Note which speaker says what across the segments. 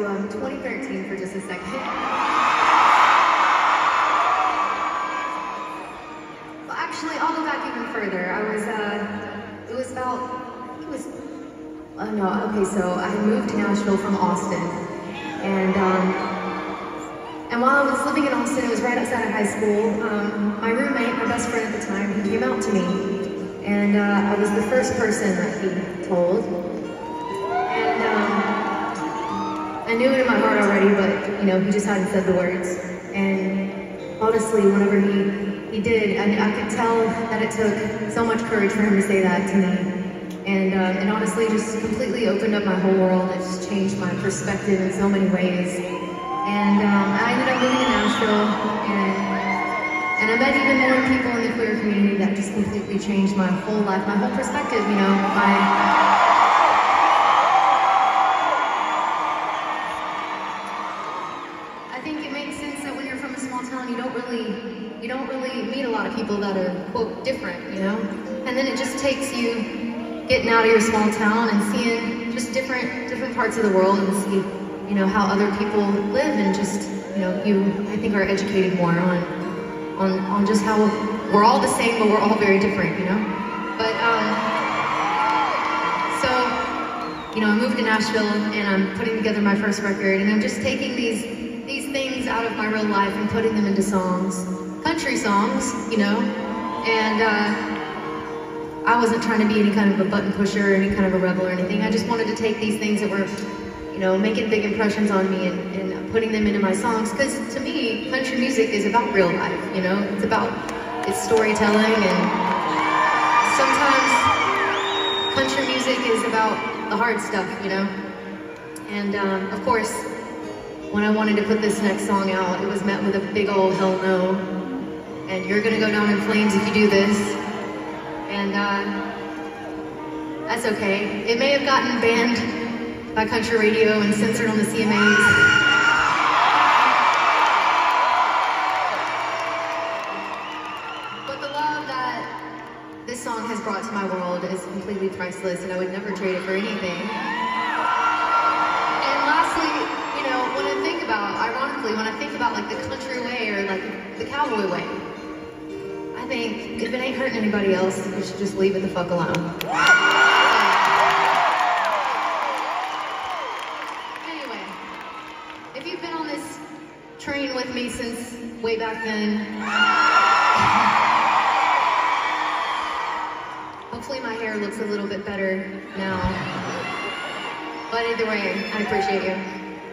Speaker 1: 2013 for just a second. Well, actually, I'll go back even further. It was about, so I had moved to Nashville from Austin. And while I was living in Austin, it was right outside of high school, my roommate, my best friend at the time, he came out to me. And I was the first person that he told. And I knew it in my heart already, but you know, he just hadn't said the words. And honestly, whenever he did, I could tell that it took so much courage for him to say that to me. And honestly, just completely opened up my whole world. It just changed my perspective in so many ways. And I ended up moving to Nashville, and I met even more people in the queer community that just completely changed my whole life, my whole perspective, you know. I think it makes sense that when you're from a small town, you don't really meet a lot of people that are, quote, different, you know? And then it just takes you getting out of your small town and seeing just different parts of the world and see, you know, how other people live, and just, you know, I think are educated more on just how we're all the same, but we're all very different, you know? But, so, you know, I moved to Nashville, and I'm putting together my first record, and I'm just taking these things out of my real life and putting them into songs. Country songs, you know? And, I wasn't trying to be any kind of a button pusher or any kind of a rebel or anything. I just wanted to take these things that were, you know, making big impressions on me and putting them into my songs. Because to me, country music is about real life, you know? It's storytelling, and sometimes country music is about the hard stuff, you know? And of course, when I wanted to put this next song out, it was met with a big old hell no. And you're gonna go down in flames if you do this. And that's okay. It may have gotten banned by country radio and censored on the CMAs. But the love that this song has brought to my world is completely priceless, and I would never trade it for anything. And lastly, you know, ironically, when I think about like the country way or like the cowboy way, I think if it ain't hurting anybody else, you should just leave it the fuck alone. Anyway, if you've been on this train with me since way back then, hopefully my hair looks a little bit better now. But either way, I appreciate you.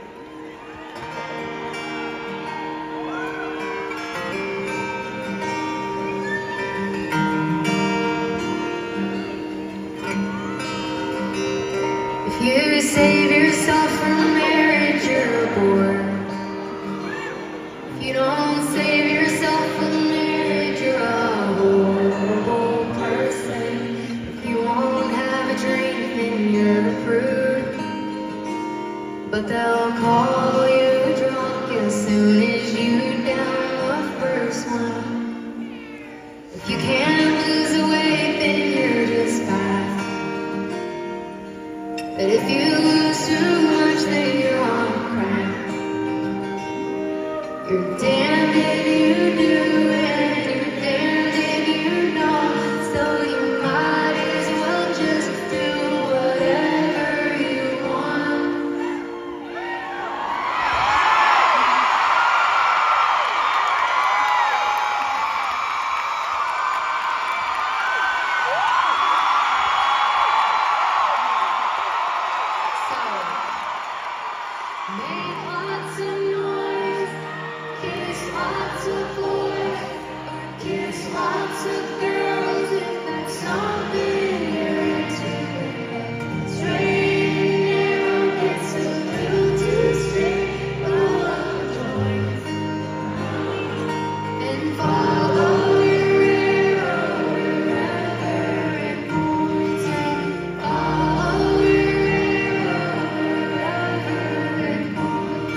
Speaker 1: If you save yourself from marriage, you're a bore. If you don't save yourself from marriage, you're a horrible person. If you won't have a drink, then you're a prude. But they'll call you drunk as soon as you down the first one. If you can't lose the weight, then you're just fat. But if you lose too much, then you're on crack. You're damned if you do, and you're damned if you don't. So you might as well just do whatever you want. Make lots of noise, kiss lots of boys, kiss lots of girls if that's something you're into. Straight and narrow gets a little too straight, roll up the joints and follow your arrow wherever it points, and follow your arrow wherever it points.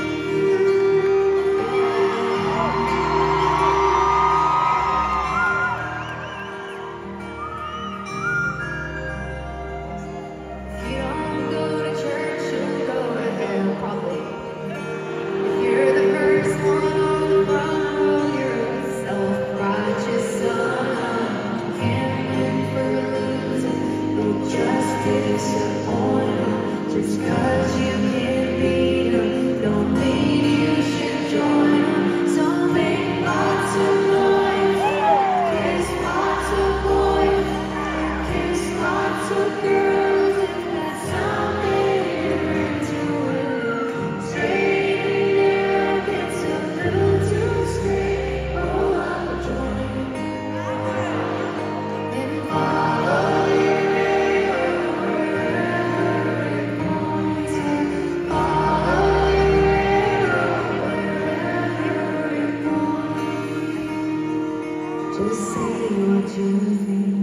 Speaker 1: Just say what you think.